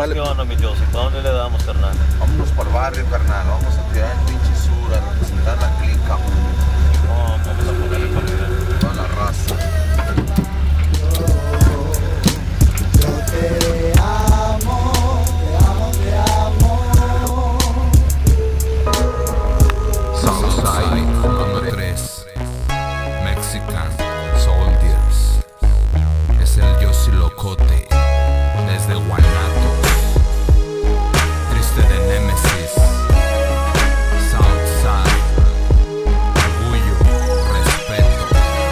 vale. ¿Qué onda, mi Joseph? ¿Para dónde le damos, carnal? Vámonos para el barrio, carnal. Vamos a tirar el pinche sur, a representar la clica. Vamos a ponerle para Toda la raza. Te amo, te amo, te amo. Southside, número 3. Mexican Soldiers. Es el Yossi Locote, desde Guanatos. Triste de Nemesis. Southside. Orgullo, respeto.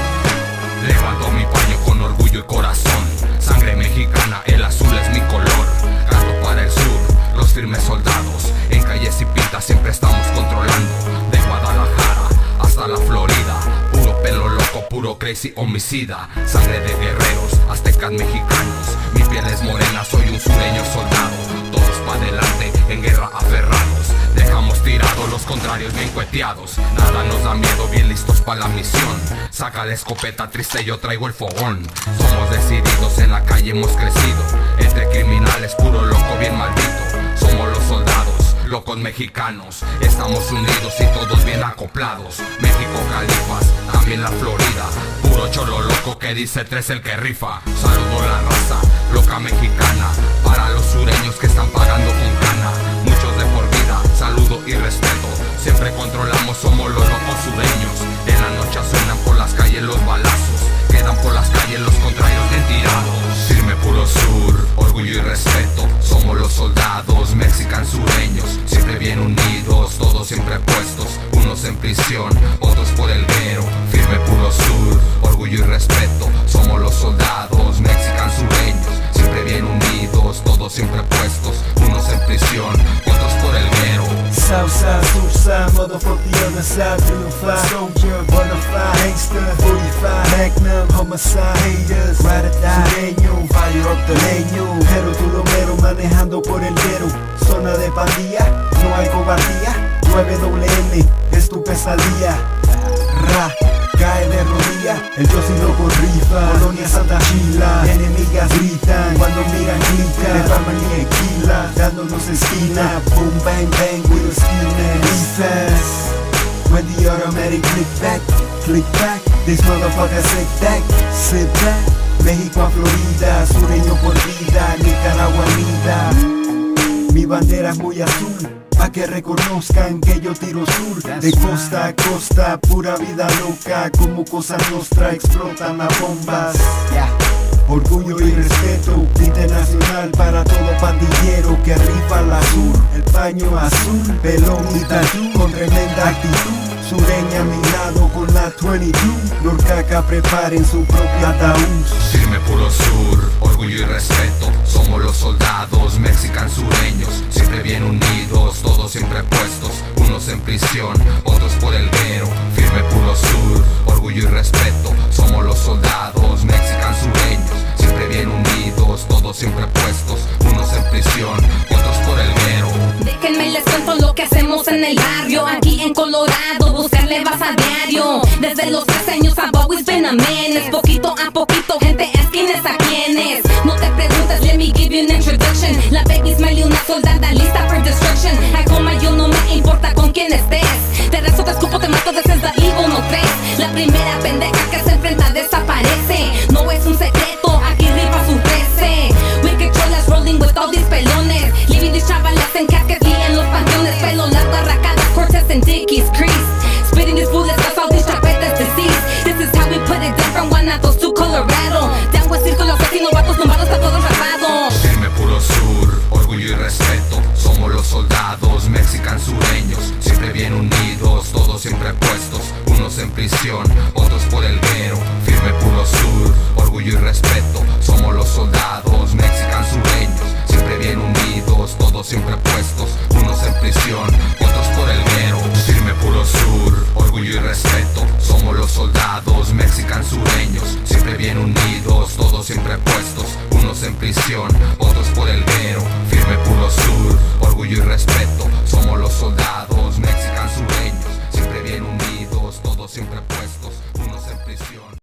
Levanto mi paño con orgullo y corazón. Sangre mexicana, el azul es mi color. Canto para el sur, los firmes soldados. En calles y pintas siempre estamos controlando. De Guadalajara hasta la Florida. Puro pelo loco, puro crazy homicida. Sangre de guerreros, aztecas mexicanos. Mi piel es morena, soy un sureño soldado. Todos pa' adelante, en guerra aferrados. Dejamos tirados los contrarios bien cueteados. Nada nos da miedo, bien listos pa' la misión. Saca la escopeta triste, yo traigo el fogón. Somos decididos, en la calle hemos crecido. Entre criminales, puro loco bien maldito. Somos los soldados, locos mexicanos. Estamos unidos y todos bien acoplados. México, Califas, también la Florida. Puro cholo loco que dice 3 el que rifa. Saludo la raza, loca mexicana. Para los sureños que están pagando con cana. Muchos de por vida, saludo y respeto. Siempre controlamos, somos los locos sureños. En la noche suenan por las calles los balazos. Quedan por las calles los contrarios bien tirados. Firme puro sur, orgullo y respeto. Somos los soldados, mexican sureños. Siempre bien unidos, todos siempre puestos. Unos en prisión, otros por el guero. Firme puro sur, orgullo y respeto. Somos los soldados, mexican sureños. Siempre bien unidos, todos siempre puestos. Unos en prisión, otros por el guero. Southside, Surfside, motherfuck the other side. Triunfar, soldier, bonafide, gangster, 45, magnum, homicide, haters, ride or die, sureño, fire up the leño. Pero tú lo mero manejando por el guero. Zona de pandilla, no hay cobardía. 9WM, es tu pesadilla. Ra, cae de rodilla, el Yossi loco rifa. Colonia Santa Chila, enemigas gritan. Cuando miran clica, le raman y tequila. Dándonos esquina, boom bang bang with a skinner. Defense, when the automatic click back. These motherfuckers sit back. México a Florida, sureño por vida, Nicaragua vida. Mi bandera es muy azul, pa' que reconozcan que yo tiro sur. De costa a costa, pura vida loca. Como cosa nostra explotan las bombas. Orgullo y respeto internacional para todo pandillero que rifa la sur. El paño azul, pelón y tatú, con tremenda actitud. Sureña a mi lado con la 22. Norcaca preparen su propio ataúd. Firme puro sur, orgullo y respeto. Somos los soldados, mexican sureños. Siempre bien unidos, todos siempre puestos. Unos en prisión, otros por el guero. Firme puro sur, orgullo y respeto. Somos los soldados, mexican sureños. Siempre bien unidos, todos siempre puestos. Unos en prisión, otros por el guero. Déjenme les cuento lo que hacemos en el barrio. Aquí en Colorado, buscarle vas a diario. Desde los 3 años I've always been a menace. Poquito a poquito, gente, es quienes a quienes. No te preguntes, let me give you an introduction. La baby Smiley, una soldada lista for destruction. I coma, yo no me importa con quién estés. Te rezo, te escupo, te mato, this is the evil, no crees. La primera pendeja que se enfrenta desaparece. No es un secreto, aquí rifa su 13. Wicked trollers rolling with all these pelones. Leaving these chavalas en casquets y en los panteones. Pelo largo, arracadas, Cortez and Dickies crease. Spitting these bullets, cause all these chapetas deceased. This is how we put it down from Guanatos to Colorado. Down with círculos asesinos, vatos nombrados, está todo rapado. Firme puro sur, orgullo y respeto. Somos los soldados, mexican sureños. Siempre bien unidos, todos siempre puestos. Unos en prisión, otros por el guero. Firme puro sur, orgullo y respeto. Somos los soldados, mexican sureños. Siempre bien unidos, todos siempre puestos. Unos en prisión, otros por el guero. Firme puro sur, orgullo y respeto. Somos los soldados, mexican sureños. Siempre bien unidos, todos siempre puestos. Unos en prisión, otros por el guero. Firme puro sur, orgullo y respeto. Somos los soldados, mexican sureños. Siempre bien unidos, todos siempre puestos. Unos en prisión.